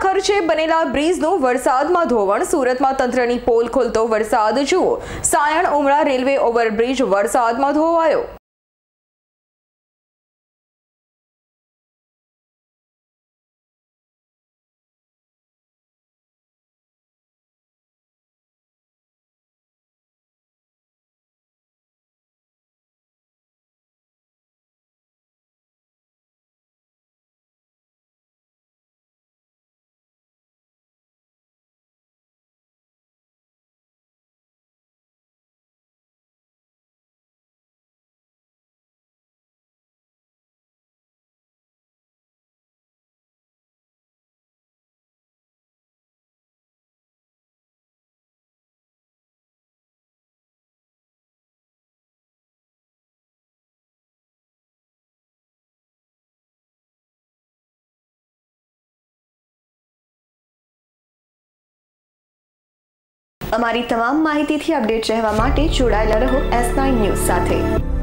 ખર્ચે બનેલા બ્રિજનું વરસાદમાં ધોવાણ, સુરતમાં તંત્રની પોલ ખોલતો વરસાદ જુઓ। સાયણ ઉમરા રેલવે ઓવરબ્રિજ વરસાદમાં ધોવાયો। અમારી તમામ માહિતીથી અપડેટ રહેવા માટે જોડાયેલા રહો S9 ન્યૂઝ સાથે।